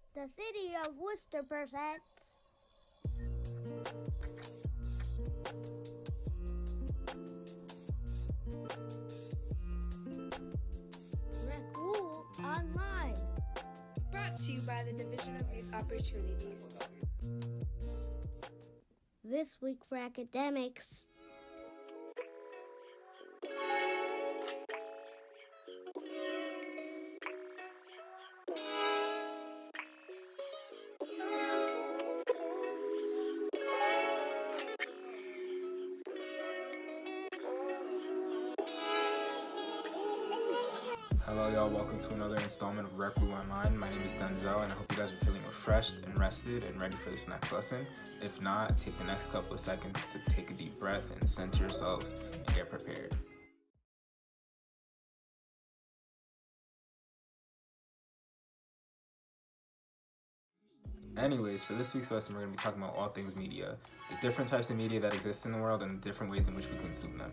The city of Worcester presents Rec Rule Online. Brought to you by the Division of Youth Opportunities. This week for academics. Hello y'all, welcome to another installment of Rec Rule Online. My name is Denzel and I hope you guys are feeling refreshed and rested and ready for this next lesson. If not, take the next couple of seconds to take a deep breath and center yourselves and get prepared. Anyways, for this week's lesson, we're going to be talking about all things media, the different types of media that exist in the world and the different ways in which we consume them.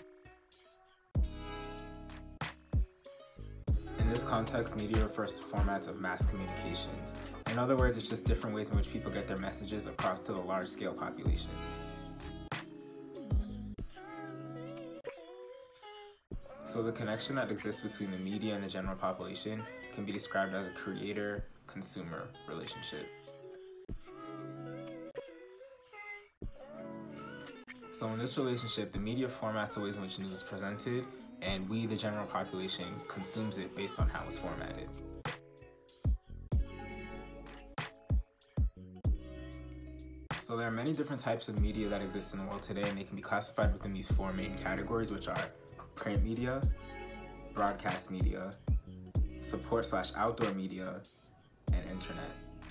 In this context, media refers to formats of mass communications. In other words, it's just different ways in which people get their messages across to the large-scale population. So the connection that exists between the media and the general population can be described as a creator-consumer relationship. So in this relationship, the media formats the ways in which news is presented, and we, the general population, consumes it based on how it's formatted. So there are many different types of media that exist in the world today, and they can be classified within these four main categories, which are print media, broadcast media, support/outdoor media, and internet.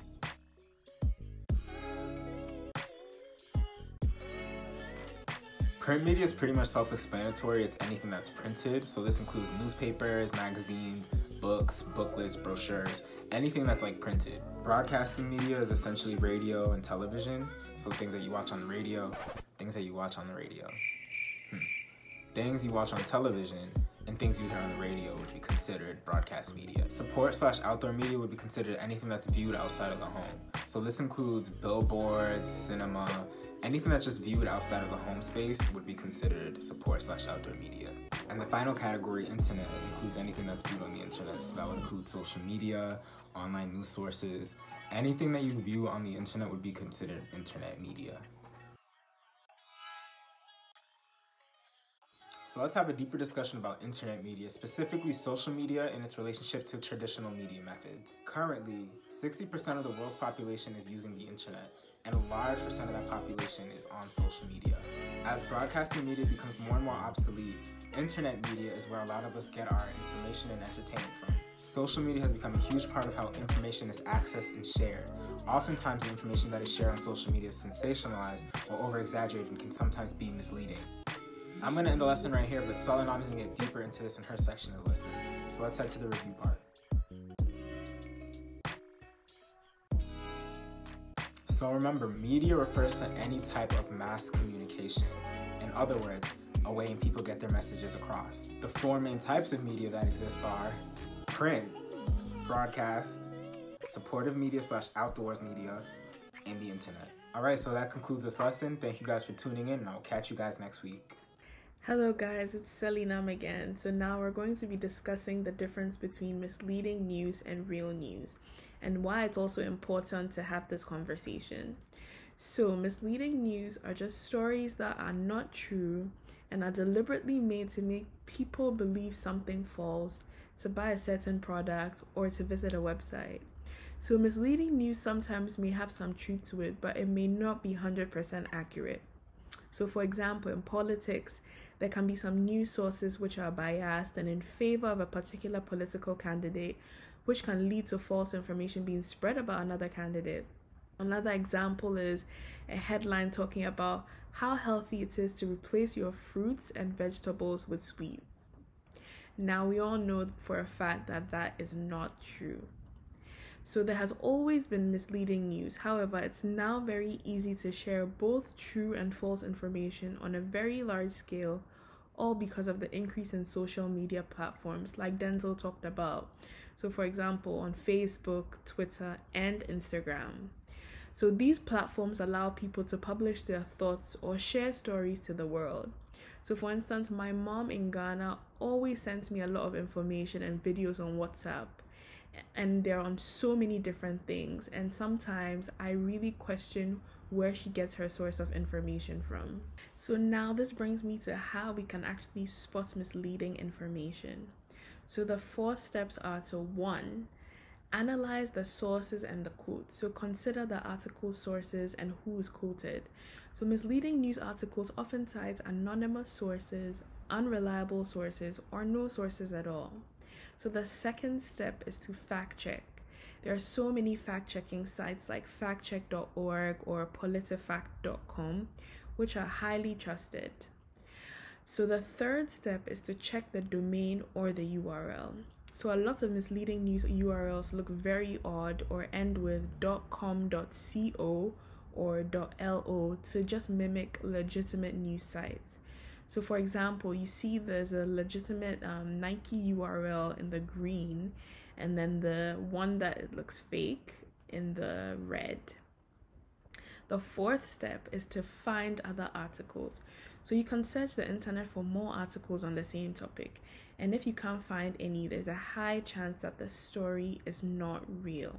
Print media is pretty much self-explanatory. It's anything that's printed. So this includes newspapers, magazines, books, booklets, brochures, anything that's like printed. Broadcasting media is essentially radio and television. So things that you watch on the radio, things that you watch on the radio. Things you watch on television and things you hear on the radio would be considered broadcast media. Support/outdoor media would be considered anything that's viewed outside of the home. So this includes billboards, cinema, anything that's just viewed outside of the home space would be considered support/outdoor media. And the final category, internet, includes anything that's viewed on the internet. So that would include social media, online news sources. Anything that you view on the internet would be considered internet media. So let's have a deeper discussion about internet media, specifically social media and its relationship to traditional media methods. Currently, 60% of the world's population is using the internet, and a large percent of that population is on social media. As broadcasting media becomes more and more obsolete, internet media is where a lot of us get our information and entertainment from. Social media has become a huge part of how information is accessed and shared. Oftentimes, the information that is shared on social media is sensationalized or over-exaggerated and can sometimes be misleading. I'm going to end the lesson right here, but Selenam is going to get deeper into this in her section of the lesson. So let's head to the review part. So remember, media refers to any type of mass communication. In other words, a way in people get their messages across. The four main types of media that exist are print, broadcast, supportive media/outdoors media, and the internet. Alright, so that concludes this lesson. Thank you guys for tuning in, and I'll catch you guys next week. Hello guys, it's Selinam again. So now we're going to be discussing the difference between misleading news and real news and why it's also important to have this conversation. So misleading news are just stories that are not true and are deliberately made to make people believe something false, to buy a certain product, or to visit a website. So misleading news sometimes may have some truth to it, but it may not be 100% accurate. So for example, in politics, there can be some news sources which are biased and in favor of a particular political candidate, which can lead to false information being spread about another candidate. Another example is a headline talking about how healthy it is to replace your fruits and vegetables with sweets. Now, we all know for a fact that that is not true. So there has always been misleading news. However, it's now very easy to share both true and false information on a very large scale all because of the increase in social media platforms like Denzel talked about. So for example, on Facebook, Twitter, and Instagram. So these platforms allow people to publish their thoughts or share stories to the world. So for instance, my mom in Ghana always sends me a lot of information and videos on WhatsApp. And they're on so many different things. And sometimes I really question where she gets her source of information from. So now this brings me to how we can actually spot misleading information. So the 4 steps are to 1, analyze the sources and the quotes. So consider the article sources and who is quoted. So misleading news articles often cite anonymous sources, unreliable sources, or no sources at all. So the second step is to fact check. There are so many fact checking sites like factcheck.org or politifact.com, which are highly trusted. So the third step is to check the domain or the URL. So a lot of misleading news URLs look very odd or end with .com.co or .lo to just mimic legitimate news sites. So for example, you see there's a legitimate Nike URL in the green, and then the one that looks fake in the red. The fourth step is to find other articles. So you can search the internet for more articles on the same topic. And if you can't find any, there's a high chance that the story is not real.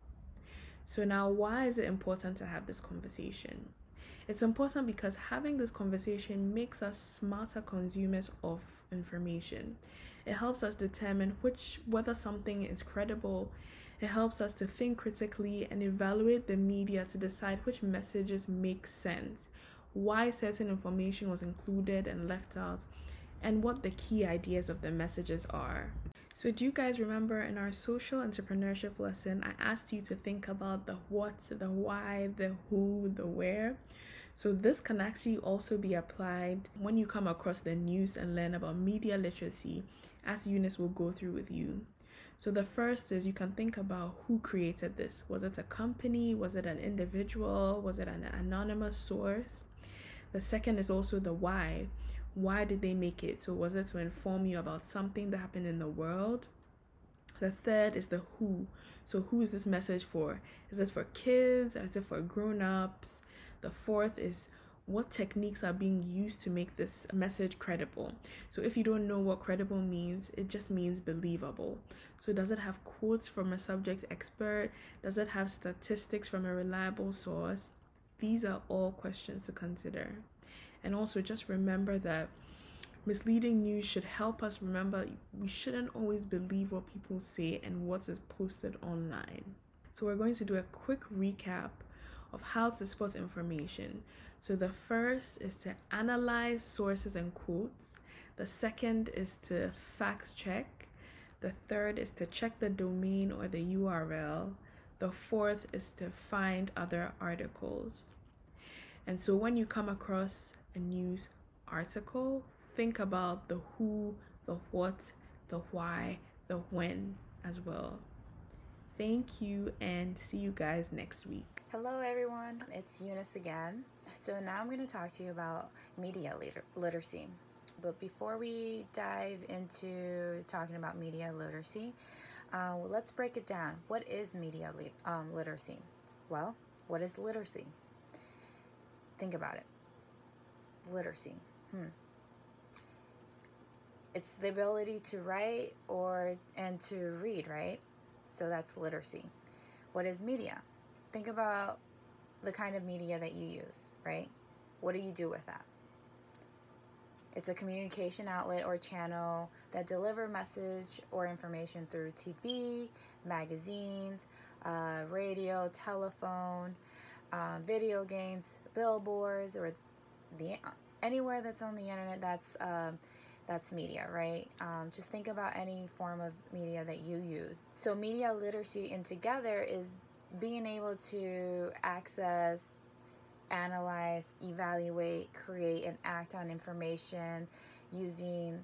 So now, why is it important to have this conversation? It's important because having this conversation makes us smarter consumers of information. It helps us determine whether something is credible. It helps us to think critically and evaluate the media to decide which messages make sense, why certain information was included and left out, and what the key ideas of the messages are. So do you guys remember in our social entrepreneurship lesson, I asked you to think about the what, the why, the who, the where? So this can actually also be applied when you come across the news and learn about media literacy, as Eunice will go through with you. So the first is you can think about who created this. Was it a company? Was it an individual? Was it an anonymous source? The second is also the why. Why did they make it? So was it to inform you about something that happened in the world? The third is the who. So who is this message for? Is it for kids or is it for grown-ups? The fourth is what techniques are being used to make this message credible. So if you don't know what credible means, it just means believable. So does it have quotes from a subject expert? Does it have statistics from a reliable source? These are all questions to consider. And also just remember that misleading news should help us remember we shouldn't always believe what people say and what is posted online. So we're going to do a quick recap of how to spot information. So the first is to analyze sources and quotes. The second is to fact check. The third is to check the domain or the URL. The fourth is to find other articles. And so when you come across a news article, think about the who, the what, the why, the when as well. Thank you and see you guys next week. Hello everyone, it's Eunice again. So now I'm going to talk to you about media literacy. But before we dive into talking about media literacy, let's break it down. What is media literacy? Well, what is literacy? Think about it. Literacy. It's the ability to write and to read, right? So that's literacy. What is media? Think about the kind of media that you use, right? What do you do with that? It's a communication outlet or channel that deliver message or information through TV, magazines, radio, telephone, video games, billboards, or anywhere that's on the internet. That's media, right? Just think about any form of media that you use. So media literacy in together is being able to access, analyze, evaluate, create, and act on information using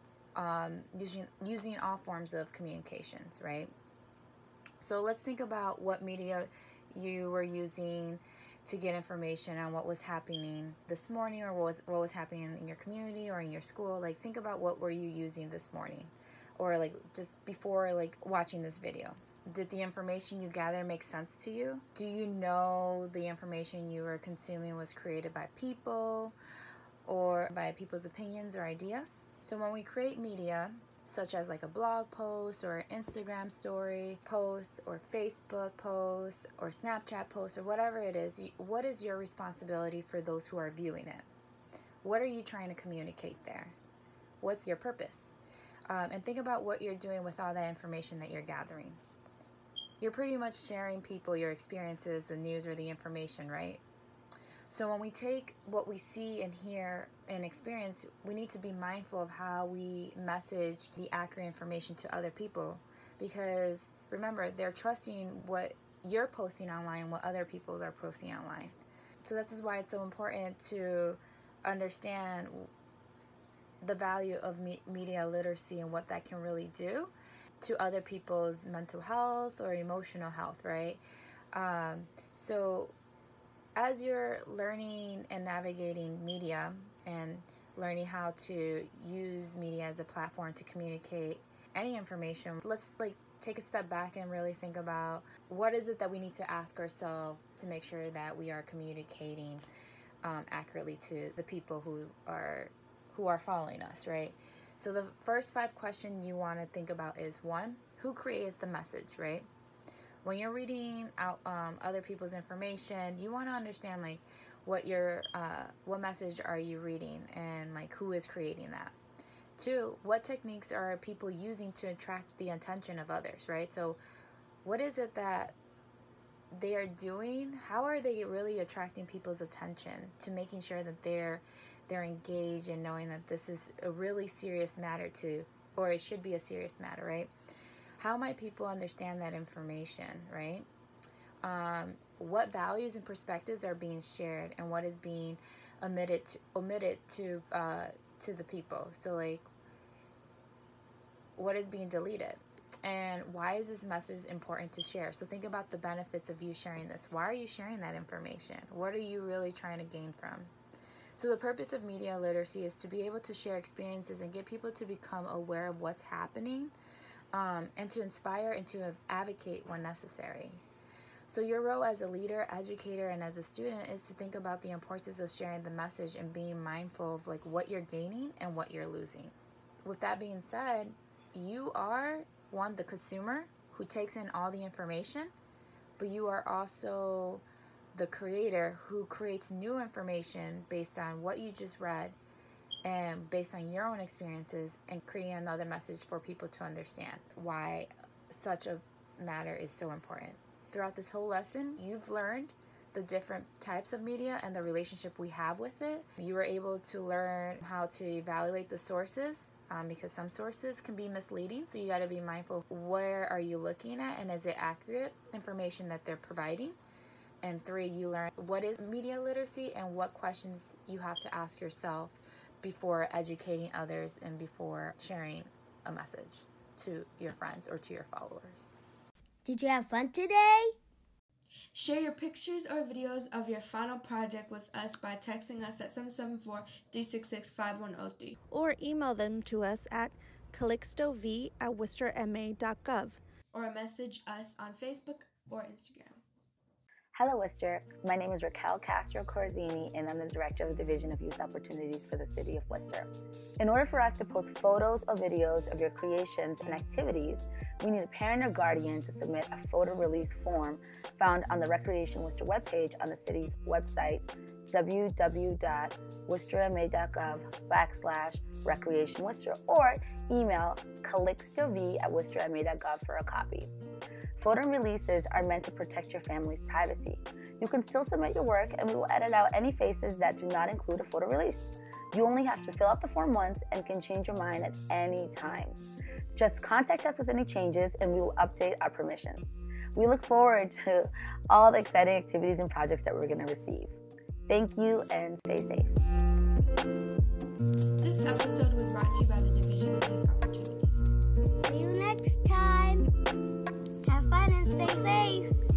all forms of communications, right? So let's think about what media you were using to get information on what was happening this morning, or what was happening in your community or in your school. Like, think about what were you using this morning, or like just before like watching this video. Did the information you gather make sense to you? Do you know the information you were consuming was created by people or by people's opinions or ideas? So when we create media, such as like a blog post or Instagram story post or Facebook post or Snapchat post or whatever it is, what is your responsibility for those who are viewing it? What are you trying to communicate there? What's your purpose? And think about what you're doing with all that information that you're gathering. You're pretty much sharing people your experiences, the news, or the information, right? So when we take what we see and hear and experience, we need to be mindful of how we message the accurate information to other people, because remember, they're trusting what you're posting online, what other people are posting online. So this is why it's so important to understand the value of media literacy and what that can really do to other people's mental health or emotional health, right? So as you're learning and navigating media and learning how to use media as a platform to communicate any information, let's like take a step back and really think about what is it that we need to ask ourselves to make sure that we are communicating accurately to the people who are following us, right? So the first 5 questions you want to think about is, 1, who created the message, right? When you're reading out other people's information, you want to understand like what message are you reading and like who is creating that. 2, what techniques are people using to attract the attention of others, right? So what is it that they are doing? How are they really attracting people's attention to making sure that they're engaged and knowing that this is a really serious matter or it should be a serious matter, right? How might people understand that information, right? What values and perspectives are being shared, and what is being omitted to the people? So like, what is being deleted? And why is this message important to share? So think about the benefits of you sharing this. Why are you sharing that information? What are you really trying to gain from? So the purpose of media literacy is to be able to share experiences and get people to become aware of what's happening, and to inspire and to advocate when necessary. So your role as a leader, educator, and as a student is to think about the importance of sharing the message and being mindful of like what you're gaining and what you're losing. With that being said, you are the consumer who takes in all the information, but you are also the creator who creates new information based on what you just read and based on your own experiences, and creating another message for people to understand why such a matter is so important. Throughout this whole lesson, you've learned the different types of media and the relationship we have with it. You were able to learn how to evaluate the sources, because some sources can be misleading, so you got to be mindful, where are you looking at and is it accurate information that they're providing? And 3, you learn what is media literacy and what questions you have to ask yourself before educating others and before sharing a message to your friends or to your followers. Did you have fun today? Share your pictures or videos of your final project with us by texting us at 774-366-5103. Or email them to us at calixtov@worcesterma.gov. Or message us on Facebook or Instagram. Hello, Worcester. My name is Raquel Castro Corzini, and I'm the Director of the Division of Youth Opportunities for the City of Worcester. In order for us to post photos or videos of your creations and activities, we need a parent or guardian to submit a photo release form found on the Recreation Worcester webpage on the city's website, www.worcesterma.gov/recreationworcester, or email calixtov@worcesterma.gov for a copy. Photo releases are meant to protect your family's privacy. You can still submit your work, and we will edit out any faces that do not include a photo release. You only have to fill out the form once and can change your mind at any time. Just contact us with any changes, and we will update our permissions. We look forward to all the exciting activities and projects that we're going to receive. Thank you, and stay safe. This episode was brought to you by the Division of Youth Opportunities. See you next time. Have fun and stay safe.